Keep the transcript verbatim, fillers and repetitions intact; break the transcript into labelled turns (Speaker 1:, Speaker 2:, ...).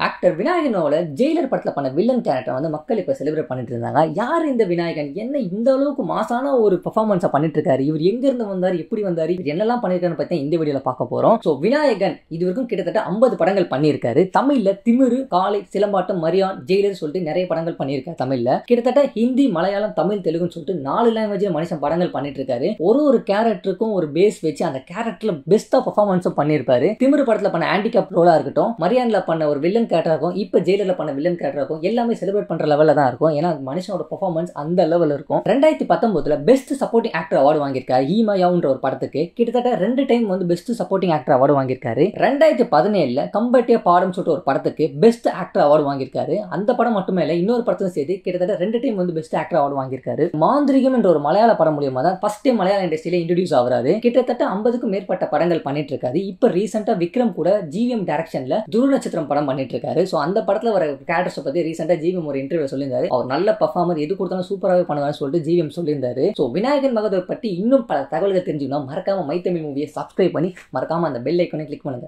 Speaker 1: Actor விநாயகனோட Jailer படத்துல பண்ண villain character வந்து மக்கள் இப்ப செலிப்ரேட் பண்ணிட்டு இருந்தாங்க. யார் இந்த விநாயகன், என்ன இந்த அளவுக்கு மாசான ஒரு பெர்ஃபார்மன்ஸை பண்ணிட்டு இருக்காரு, இவர் எங்க இருந்து வந்தாரு, எப்படி வந்தாரு, இவர் என்னெல்லாம் பண்ணிருக்காருன்னு பத்தி இந்த வீடியோல பார்க்க போறோம். சோ விநாயகன் இது வரைக்கும் கிட்டத்தட்ட ஐம்பது படங்கள் பண்ணியிருக்காரு. தமிழ்ல திமிரு, காளை, சிலம்பாட்டம், மரியான், ஜெயிலர் சொல்லிட்டு நிறைய படங்கள் பண்ணியிருக்காரு. தமிழ்ல கிட்டத்தட்ட ஹிந்தி, மலையாளம், தமிழ், தெலுங்குன்னு சொல்லிட்டு நாலு லாங்குவேஜ்ல மனுஷன் படங்கள் பண்ணிட்டு இருக்காரு. ஒரு ஒரு கேரக்டருக்கும் ஒரு பேஸ் வச்சு அந்த கேரக்டர்ல பெஸ்டா பெர்ஃபார்மன்ஸும் பண்ணியிருப்பாரு. திமிரு படத்துல பண்ண ஹேண்டிகேப் ரோலா இருக்கட்டும், மரியான்ல பண்ண ஒரு வில்லன் கேரக்டர் இருக்கும், இப்ப ஜெயிலர்ல பண்ண வில்லன் கேரக்டர் இருக்கும், எல்லாமே செலிப்ரேட் பண்ற லெவல்ல தான் இருக்கும். ஏன்னா மனுஷனோட பெர்ஃபார்மன்ஸ் அந்த லெவல்ல இருக்கும். ரெண்டாயிரத்தி பத்தொன்பதுல பெஸ்ட் சப்போர்ட்டிங் ஆக்டர் அவார்டு வாங்கியிருக்காரு ஹீமாயாவுன்ற ஒரு படத்துக்கு. கிட்டத்தட்ட ரெண்டு டைம் வந்து பெஸ்ட் சப்போர்ட்டிங் ஆக்டர் அவார்டு வாங்கியிருக்காரு. ரெண்டாயிரத்தி பதினேழுல கம்பட்டிய பாடம் சொல்லிட்டு ஒரு படத்துக்கு பெஸ்ட் ஆக்டர் அவார்டு வாங்கியிருக்காரு. அந்த படம் மட்டுமே இல்ல, இன்னொரு படத்தும் சேர்த்து கிட்டத்தட்ட ரெண்டு டைம் வந்து பெஸ்ட் ஆக்டர் அவார்டு வாங்கியிருக்காரு. மாந்திரிகம் என்ற ஒரு மலையாள படம் மூலியமா தான் ஃபர்ஸ்ட் டைம் மலையாள இண்டஸ்ட்ரியில இன்ட்ரோடியூஸ் ஆகுறாரு. கிட்டத்தட்ட ஐம்பதுக்கும் மேற்பட்ட படங்கள் பண்ணிட்டு இருக்காரு. இப்ப ரீசெண்டா விக்ரம் கூட ஜிவிஎம் டைரக்ஷன்ல துரு நட்சத்திரம் படம் பண்ணிட்டு இருக்காரு. சோ அந்த படத்துல வர கேரக்டர்ஸ் பத்தி ரீசெண்டா ஜிவிஎம் ஒரு இன்டர்வியூ சொல்லியிருந்தாரு. அவர் நல்ல பெர்ஃபார்மர், எது கொடுத்தாலும் சூப்பராகவே பண்ணுவான்னு சொல்லிட்டு ஜிவிஎம் சொல்லியிருந்தாரு. சோ விநாயகன் மகதூர் பத்தி இன்னும் பல தகவல்கள் தெரிஞ்சுக்கணும், மறக்காம மை தமிழ் மூவியை சப்ஸ்கிரைப் பண்ணி மறக்காம அந்த பெல் ஐக்கானை கிளிக் பண்ணுங்க.